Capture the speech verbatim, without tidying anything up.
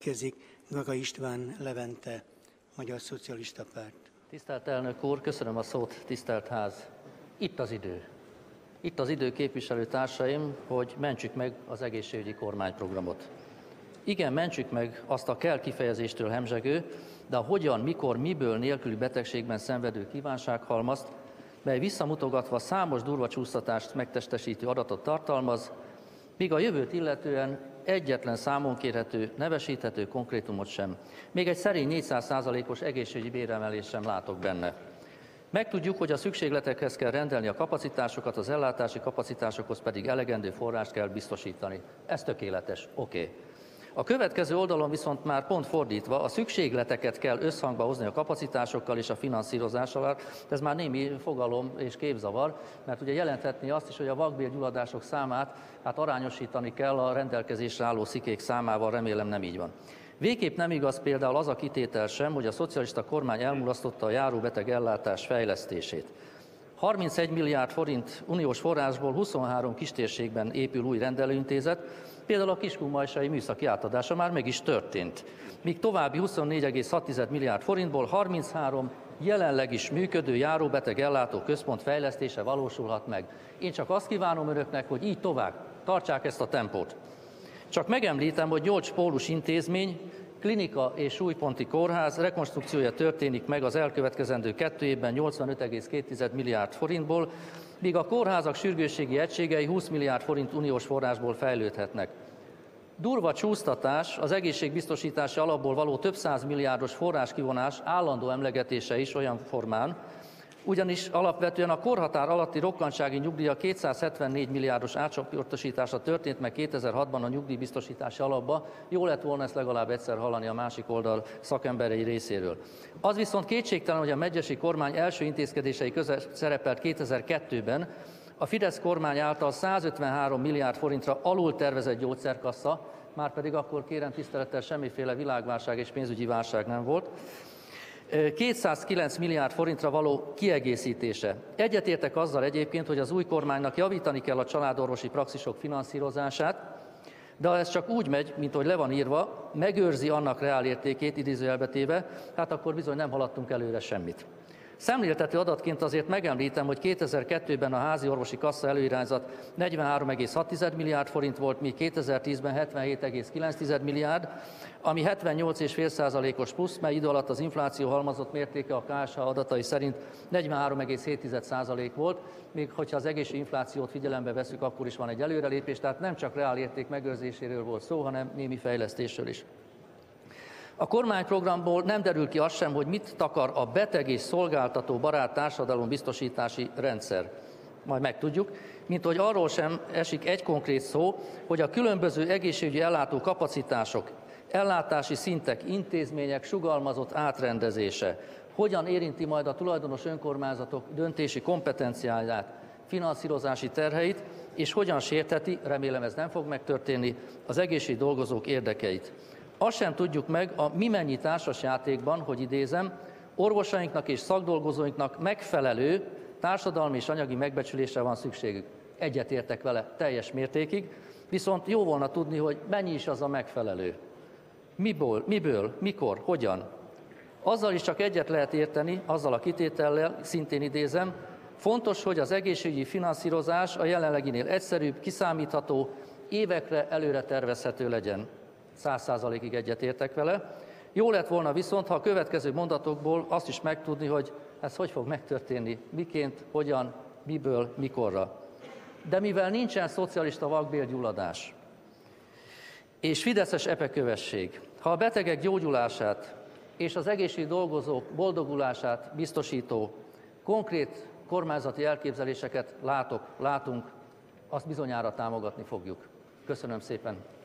Kezdik Gaga István Levente, Magyar Szocialista Párt. Tisztelt elnök úr, köszönöm a szót, tisztelt ház. Itt az idő. Itt az idő, képviselőtársaim, hogy mentsük meg az egészségügyi kormányprogramot. Igen, mentsük meg azt a kell kifejezéstől hemzsegő, de a hogyan, mikor, miből nélküli betegségben szenvedő kívánsághalmazt, mely visszamutogatva számos durva csúsztatást megtestesítő adatot tartalmaz, míg a jövőt illetően egyetlen számon kérhető, nevesíthető konkrétumot sem. Még egy szerény négyszáz százalékos egészségügyi béremelést sem látok benne. Megtudjuk, hogy a szükségletekhez kell rendelni a kapacitásokat, az ellátási kapacitásokhoz pedig elegendő forrást kell biztosítani. Ez tökéletes, oké. Okay. A következő oldalon viszont már pont fordítva, a szükségleteket kell összhangba hozni a kapacitásokkal és a finanszírozással. Ez már némi fogalom és képzavar, mert ugye jelenthetné azt is, hogy a vakbélgyulladások számát hát arányosítani kell a rendelkezésre álló szikék számával, remélem nem így van. Végképp nem igaz például az a kitétel sem, hogy a szocialista kormány elmulasztotta a járóbeteg ellátás fejlesztését. harmincegy milliárd forint uniós forrásból huszonhárom kistérségben épül új rendelőintézet, például a kiskunmajsai műszaki átadása már meg is történt. Míg további huszonnégy egész hat milliárd forintból harminchárom jelenleg is működő járóbeteg ellátó központ fejlesztése valósulhat meg. Én csak azt kívánom önöknek, hogy így tovább tartsák ezt a tempót. Csak megemlítem, hogy nyolc pólus intézmény, klinika és súlyponti kórház rekonstrukciója történik meg az elkövetkezendő kettő évben nyolcvanöt egész két milliárd forintból, míg a kórházak sürgősségi egységei húsz milliárd forint uniós forrásból fejlődhetnek. Durva csúsztatás az egészségbiztosítási alapból való több száz milliárdos forráskivonás állandó emlegetése is olyan formán, ugyanis alapvetően a korhatár alatti rokkantsági nyugdíjak kétszázhetvennégy milliárdos átcsoportosítása történt meg kétezer-hatban a nyugdíjbiztosítási alapba. Jó lett volna ezt legalább egyszer hallani a másik oldal szakemberei részéről. Az viszont kétségtelen, hogy a megyesi kormány első intézkedései között szerepelt kétezer-kettőben a Fidesz kormány által százötvenhárom milliárd forintra alul tervezett gyógyszerkassa, már pedig akkor kérem tisztelettel semmiféle világválság és pénzügyi válság nem volt, kétszázkilenc milliárd forintra való kiegészítése. Egyetértek azzal egyébként, hogy az új kormánynak javítani kell a családorvosi praxisok finanszírozását, de ha ez csak úgy megy, mint ahogy le van írva, megőrzi annak reálértékét, idézőjelbe téve, hát akkor bizony nem haladtunk előre semmit. Szemléltető adatként azért megemlítem, hogy kétezer-kettőben a házi orvosi kassa előirányzat negyvenhárom egész hat milliárd forint volt, míg kétezer-tízben hetvenhét egész kilenc milliárd, ami hetvennyolc egész öt százalékos plusz, mely idő alatt az infláció halmozott mértéke a ká es há adatai szerint negyvenhárom egész hét százalék volt, még hogyha az egészségügyi inflációt figyelembe veszük, akkor is van egy előrelépés, tehát nem csak reálérték megőrzéséről volt szó, hanem némi fejlesztésről is. A kormányprogramból nem derül ki az sem, hogy mit takar a beteg és szolgáltató barát társadalombiztosítási rendszer. Majd megtudjuk, mint hogy arról sem esik egy konkrét szó, hogy a különböző egészségügyi ellátó kapacitások, ellátási szintek, intézmények sugalmazott átrendezése hogyan érinti majd a tulajdonos önkormányzatok döntési kompetenciáját, finanszírozási terheit, és hogyan sértheti, remélem ez nem fog megtörténni, az egészségügyi dolgozók érdekeit. Azt sem tudjuk meg a mi mennyi társasjátékban, hogy idézem, orvosainknak és szakdolgozóinknak megfelelő társadalmi és anyagi megbecsülésre van szükségük. Egyetértek vele teljes mértékig, viszont jó volna tudni, hogy mennyi is az a megfelelő. Miből, miből, mikor, hogyan. Azzal is csak egyet lehet érteni, azzal a kitétellel, szintén idézem, fontos, hogy az egészségügyi finanszírozás a jelenleginél egyszerűbb, kiszámítható, évekre előre tervezhető legyen. Száz százalékig egyetértek vele. Jó lett volna viszont, ha a következő mondatokból azt is megtudni, hogy ez hogy fog megtörténni, miként, hogyan, miből, mikorra. De mivel nincsen szocialista vakbélgyulladás és fideszes epekövesség, ha a betegek gyógyulását és az egészségügyi dolgozók boldogulását biztosító konkrét kormányzati elképzeléseket látok, látunk, azt bizonyára támogatni fogjuk. Köszönöm szépen!